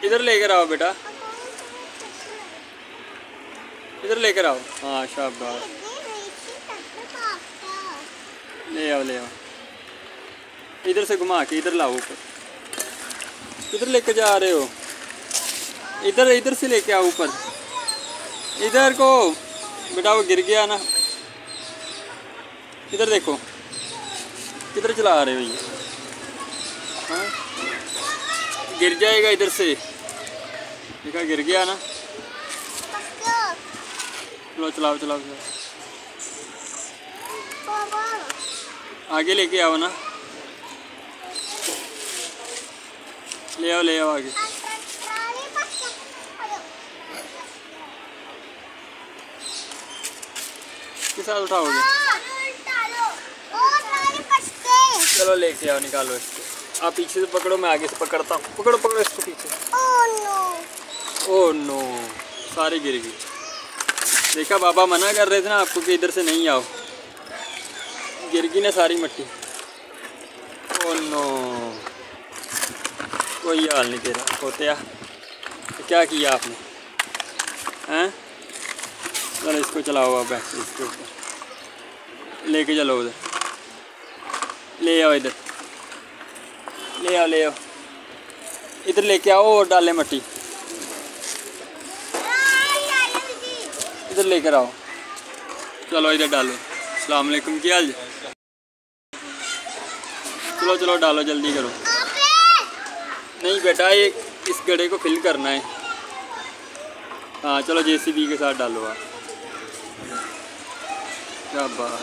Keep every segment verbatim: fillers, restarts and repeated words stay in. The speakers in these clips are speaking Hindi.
इधर लेकर आओ बेटा, इधर लेकर आओ। हाँ शाबाश, ले आओ ले आओ। इधर से घुमा के इधर लाओ ऊपर। किधर लेकर जा रहे हो? इधर इधर से लेके आओ ऊपर, इधर को बेटा। वो गिर गया ना, इधर देखो किधर चला रहे हो ये? हाँ गिर जाएगा इधर से, देखा गिर गया ना। चलो चलाओ चलाओ चलाओ, आगे लेके आओ ना, ले आओ ले आओ आगे। किस साथ उठाओगे? चलो लेके आओ, निकालो इसको। आप पीछे से पकड़ो, मैं आगे से पकड़ता हूँ। पकड़ो पकड़ो इसको पीछे। ओह नो, सारे गिर गए। देखा बाबा मना कर रहे थे ना आपको कि इधर से नहीं आओ, गिर गई ना सारी मिट्टी। ओह नो, कोई हाल नहीं तेरा होते। तो क्या किया आपने? हैं चलो इसको चलाओ आप, ऐसे इसके ऊपर लेके चलो उधर, ले आओ इधर, ले आओ ले आओ इधर लेके आओ और डालें मट्टी, इधर लेकर आओ। चलो इधर डालो। अस्सलाम वालेकुम, क्या हाल? चलो चलो डालो, जल्दी करो। नहीं बेटा, ये इस गड्ढे को फिल करना है। हाँ चलो जेसीबी के साथ डालो आप। क्या बात,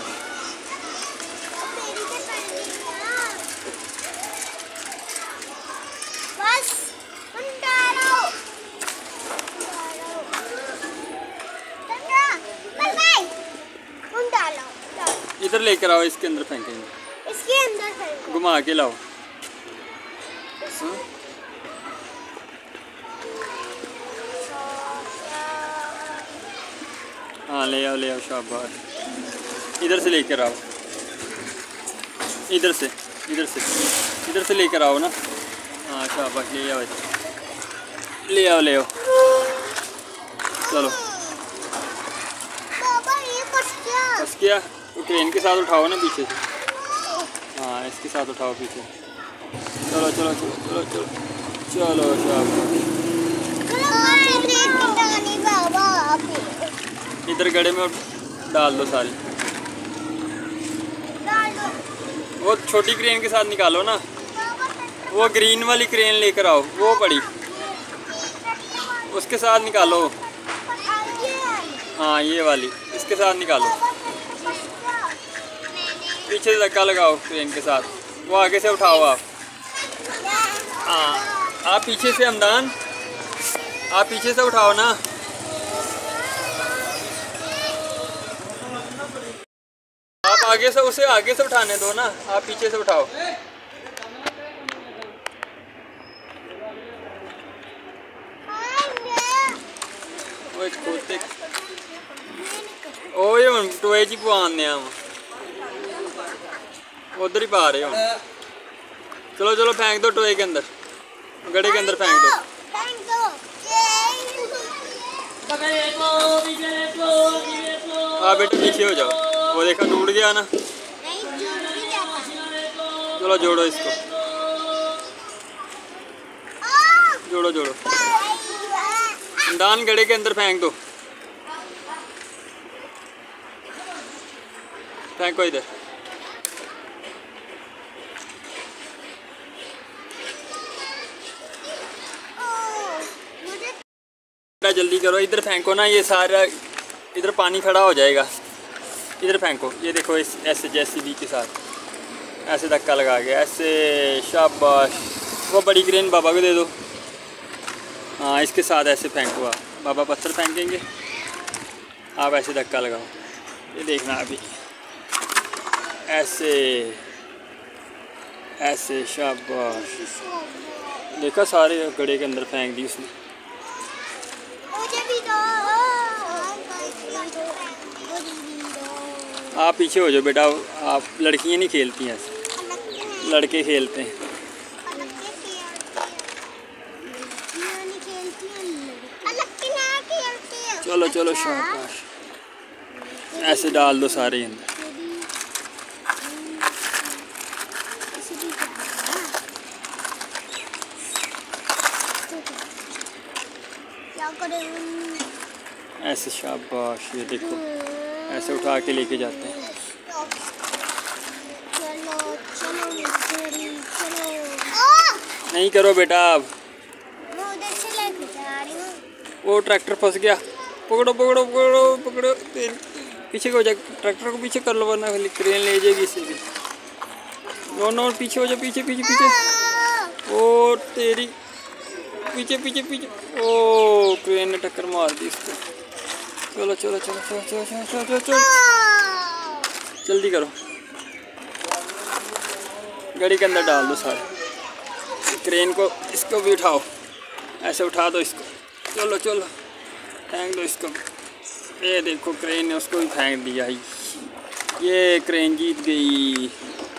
इधर लेकर आओ, इसके अंदर फेंकेंगे, इसके अंदर फेंको, घुमा के लाओ। हाँ ले आओ ले आओ, शाबाश। इधर से लेकर आओ, इधर से इधर से इधर से लेकर आओ ना। हाँ शाबाश, ले आओ इधर, ले आओ ले आओ। चलो पापा ये फंस गया। फंस गया तो क्रेन के साथ उठाओ ना पीछे से। हाँ इसके साथ उठाओ पीछे। चलो चलो चलो चलो चलो चलो शाबाश। इधर गड्ढे में डाल दो सारी। वो छोटी क्रेन के साथ निकालो ना, वो ग्रीन वाली क्रेन लेकर आओ, वो बड़ी, उसके साथ निकालो। हाँ ये वाली, इसके साथ निकालो। पीछे से धक्का लगाओ क्रेन के साथ, वो आगे से उठाओ आप। हाँ आप पीछे से, हमदान आप पीछे से उठाओ ना। आप आगे से, उसे आगे से उठाने दो ना, आप पीछे से उठाओ। ओए खोते ओए हम टोए जी पवाने हम उधर ही पा रहे हो। चलो चलो फेंक दो टोए के अंदर, गड्ढे के अंदर फेंक दो। हाँ बेटे पीछे हो जाओ, वो देखा टूट गया ना। चलो जोड़ो इसको, जोड़ो जोड़ो। दान गड्ढे के अंदर फेंक दो, फेंको इधर। जल्दी करो, इधर फेंको ना, ये सारा इधर पानी खड़ा हो जाएगा। इधर फेंको, ये देखो इस ऐसे जेसीबी के साथ ऐसे धक्का लगा के ऐसे। शाबाश, वो बड़ी क्रेन बाबा को दे दो। हाँ इसके साथ ऐसे फेंको आप, बाबा पत्थर फेंकेंगे, आप ऐसे धक्का लगाओ। ये देखना अभी ऐसे ऐसे। शाबाश, देखा सारे गड्ढे के अंदर फेंक दी उसने। आप पीछे हो जाओ बेटा, आप लड़कियां नहीं खेलती हैं ऐसे, लड़के खेलते हैं। चलो चलो शाबाश, ऐसे डाल दो सारे अंदर। क्या करें? ऐसे शाबाश, ये देखो ऐसे उठा के लेके जाते हैं। चलो चलो मिस्त्री, चलो। नहीं करो बेटा, अब मैं उधर से लेके जा रही हूँ। वो ट्रैक्टर फंस गया। पकड़ो पकड़ो पकड़ो पकड़ो, पीछे को जा, ट्रैक्टर को पीछे कर लो वरना क्रेन ले जाएगी इसे भी। नो नो पीछे हो जा, पीछे पीछे पीछे। ओ तेरी, पीछे पीछे पीछे। ओ क्रेन ने टक्कर मार दी इसको। चलो चलो चलो चलो चलो चलो चलो चलो चलो जल्दी करो, गाड़ी के अंदर डाल दो सारे। क्रेन को, इसको भी उठाओ, ऐसे उठा दो इसको। चलो चलो फेंक दो इसको। ये देखो क्रेन ने उसको भी फेंक दिया। ये क्रेन जीत गई।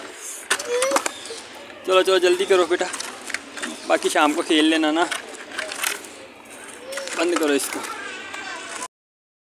चलो चलो जल्दी करो बेटा, बाकी शाम को खेल लेना ना। बंद करो इसको।